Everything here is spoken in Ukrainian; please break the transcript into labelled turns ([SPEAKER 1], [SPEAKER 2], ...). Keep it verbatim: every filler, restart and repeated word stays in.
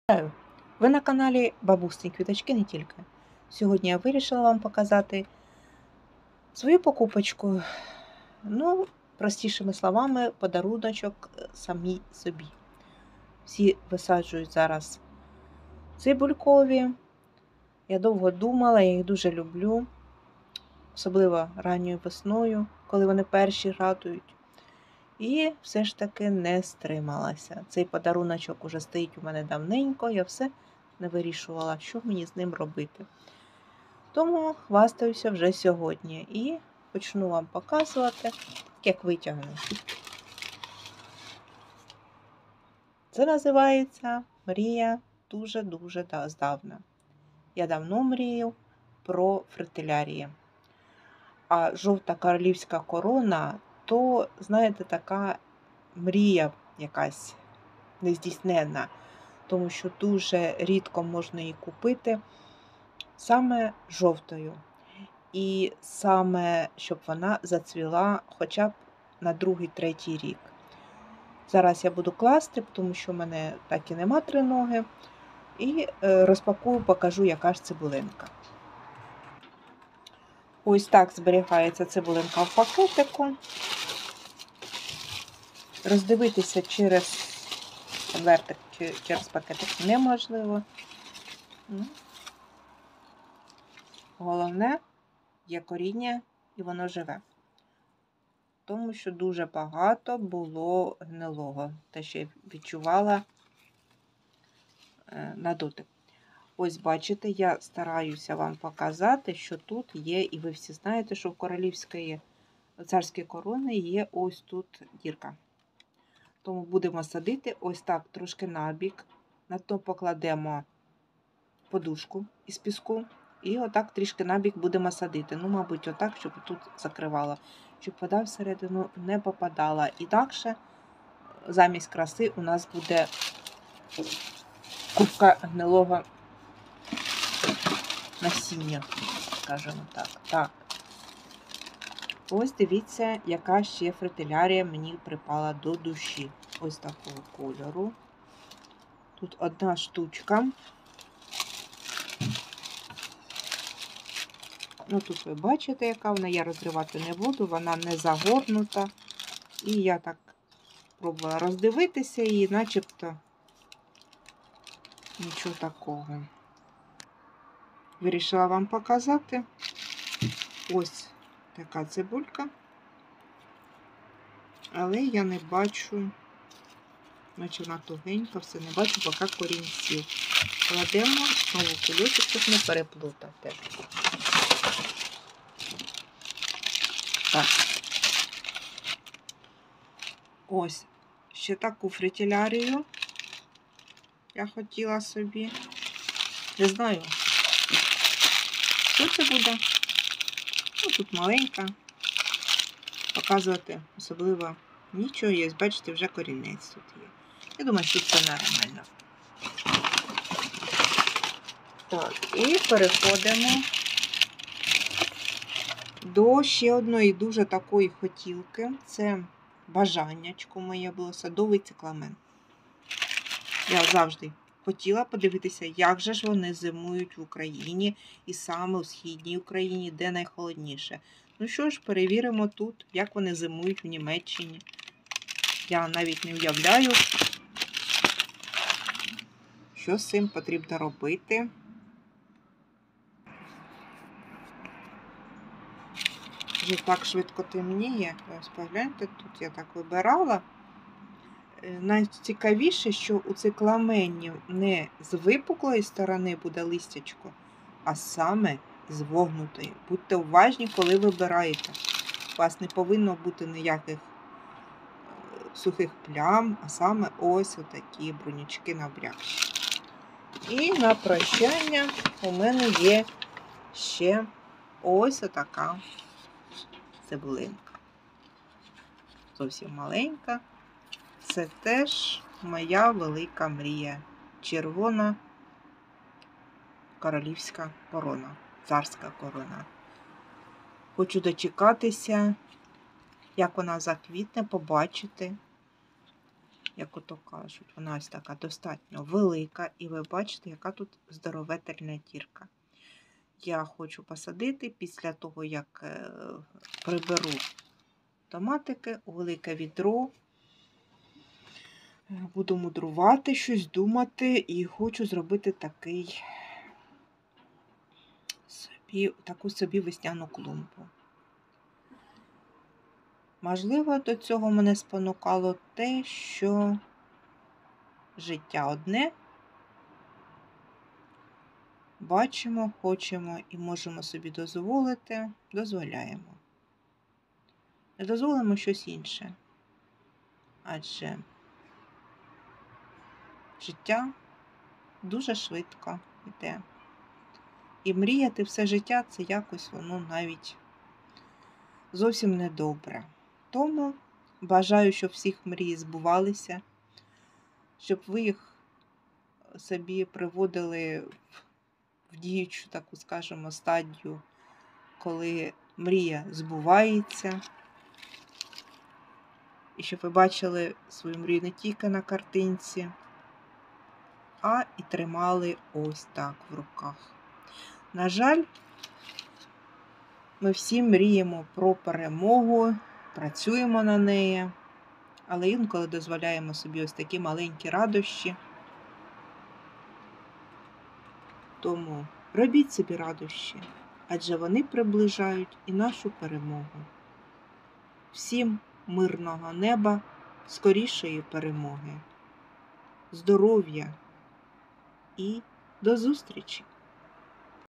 [SPEAKER 1] Вітаю! Ви на каналі Бабусні Квіточки не тільки. Сьогодні я вирішила вам показати свою покупочку. Ну, простішими словами, подаруночок самій собі. Всі висаджують зараз цибулькові. Я довго думала, я їх дуже люблю. Особливо ранньою весною, коли вони перші радують. І все ж таки не стрималася. Цей подаруночок уже стоїть у мене давненько, я все не вирішувала, що мені з ним робити. Тому хвастаюся вже сьогодні і почну вам показувати, як витягну. Це називається мрія дуже-дуже здавна. Я давно мрію про фритилярії. А жовта королівська корона, то, знаєте, така мрія якась нездійсненна, тому що дуже рідко можна її купити саме жовтою. І саме, щоб вона зацвіла хоча б на другий-третій рік. Зараз я буду класти, тому що в мене так і нема триноги. І розпакую, покажу, яка ж цибулинка. Ось так зберігається цибулинка в пакетику. Роздивитися через конвертик, через пакетик неможливо. Головне, є коріння і воно живе. Тому що дуже багато було гнилого, те, що я відчувала на дотик. Ось бачите, я стараюся вам показати, що тут є, і ви всі знаєте, що в королівської царської корони є ось тут дірка. Тому будемо садити ось так трошки набік, на то покладемо подушку із піску, і отак трішки набік будемо садити. Ну, мабуть, отак, щоб тут закривало, щоб вода всередину не попадала. Інакше замість краси у нас буде купка гнилого насіння, скажімо так. Так. Ось дивіться, яка ще фритилярія мені припала до душі. Ось такого кольору. Тут одна штучка. Ну, тут ви бачите, яка вона, я розривати не буду, вона не загорнута. І я так пробувала роздивитися і начебто нічого такого. Вирішила вам показати. Ось така цибулька. Але я не бачу, наче вона тугенька, все не бачу, поки корінь сів. Кладемо знову кульочок, щоб не переплутати. Так. Ось, ще таку фритилярію я хотіла собі. Не знаю, що це буде. Ну, тут маленька. Показувати особливо нічого є. Бачите, вже корінець тут є. Я думаю, що це нормально. Так, і переходимо до ще одної дуже такої хотілки. Це бажаннячко моє було, садовий цикламен. Я завжди хотіла подивитися, як же ж вони зимують в Україні, і саме у східній Україні, де найхолодніше. Ну що ж, перевіримо тут, як вони зимують в Німеччині. Я навіть не уявляю, що з цим потрібно робити. Вже так швидко темніє. Ось погляньте, тут я так вибирала. Найцікавіше, що у цикламені не з випуклої сторони буде листячко, а саме з вогнутої. Будьте уважні, коли вибираєте. У вас не повинно бути ніяких сухих плям, а саме ось отакі брунячки набрякші. І на прощання у мене є ще ось отака цибулинка. Зовсім маленька. Це теж моя велика мрія. Червона королівська корона, царська корона. Хочу дочекатися, як вона заквітне, побачити. як ото кажуть. Вона ось така достатньо велика, і ви бачите, яка тут здоровительна дірка. Я хочу посадити після того, як приберу томатики у велике відро. Буду мудрувати, щось думати, і хочу зробити такий собі, таку собі весняну клумбу. Можливо, до цього мене спонукало те, що життя одне, бачимо, хочемо і можемо собі дозволити, дозволяємо. Не дозволимо щось інше. Адже життя дуже швидко йде. І мріяти все життя – це якось воно навіть зовсім недобре. Тому бажаю, щоб всіх мрії збувалися, щоб ви їх собі приводили в діючу таку, скажімо, стадію, коли мрія збувається. І щоб ви бачили свою мрію не тільки на картинці, а і тримали ось так в руках. На жаль, ми всі мріємо про перемогу, працюємо на неї, але інколи дозволяємо собі ось такі маленькі радощі. Тому робіть собі радощі, адже вони приближають і нашу перемогу. Всім мирного неба, скорішої перемоги, здоров'я і до зустрічі!